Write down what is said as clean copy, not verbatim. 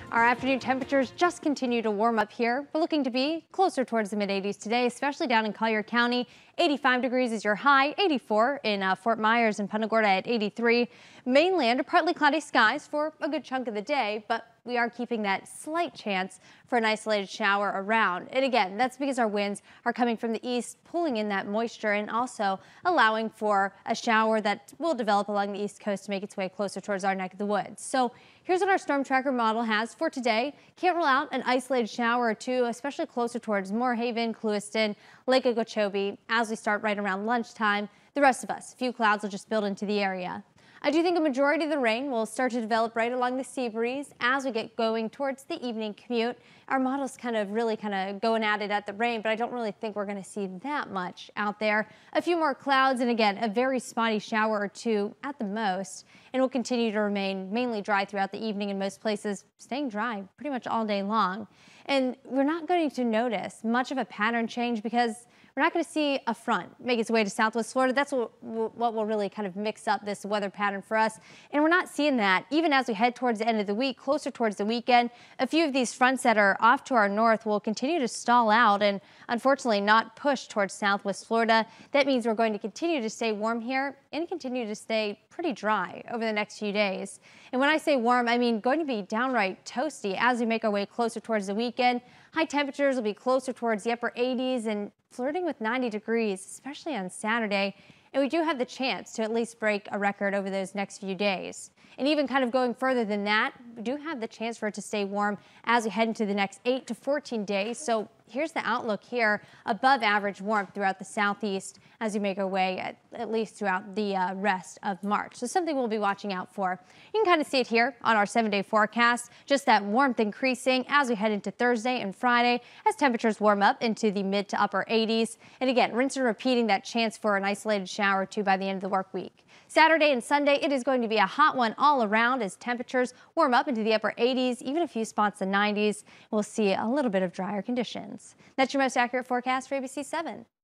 Our afternoon temperatures just continue to warm up here. We're looking to be closer towards the mid-80s today, especially down in Collier County. 85 degrees is your high, 84 in Fort Myers and Punta Gorda at 83. Mainland, partly cloudy skies for a good chunk of the day, but we are keeping that slight chance for an isolated shower around. And again, that's because our winds are coming from the east, pulling in that moisture and also allowing for a shower that will develop along the east coast to make its way closer towards our neck of the woods. So here's what our storm tracker model has for today. Can't rule out an isolated shower or two, especially closer towards Moorhaven, Clewiston, Lake Okeechobee. As we start right around lunchtime, the rest of us, a few clouds will just build into the area. I do think a majority of the rain will start to develop right along the sea breeze as we get going towards the evening commute. Our model's really going at it at the rain, but I don't really think we're going to see that much out there. A few more clouds and again, a very spotty shower or two at the most, and will continue to remain mainly dry throughout the evening in most places, staying dry pretty much all day long. And we're not going to notice much of a pattern change because we're not going to see a front make its way to southwest Florida. That's what will really kind of mix up this weather pattern for us. And we're not seeing that even as we head towards the end of the week, closer towards the weekend. A few of these fronts that are off to our north will continue to stall out and unfortunately not push towards southwest Florida. That means we're going to continue to stay warm here and continue to stay pretty dry over the next few days. And when I say warm, I mean going to be downright toasty as we make our way closer towards the weekend. High temperatures will be closer towards the upper 80s and flirting with 90 degrees, especially on Saturday. And we do have the chance to at least break a record over those next few days. And even kind of going further than that, we do have the chance for it to stay warm as we head into the next 8 to 14 days. So here's the outlook here, above average warmth throughout the southeast as we make our way at least throughout the rest of March. So something we'll be watching out for. You can kind of see it here on our 7-day forecast, just that warmth increasing as we head into Thursday and Friday as temperatures warm up into the mid to upper 80s. And again, rinse and repeating that chance for an isolated shower or two by the end of the work week. Saturday and Sunday, it is going to be a hot one all around as temperatures warm up into the upper 80s, even a few spots in 90s. We'll see a little bit of drier conditions. That's your most accurate forecast for ABC 7.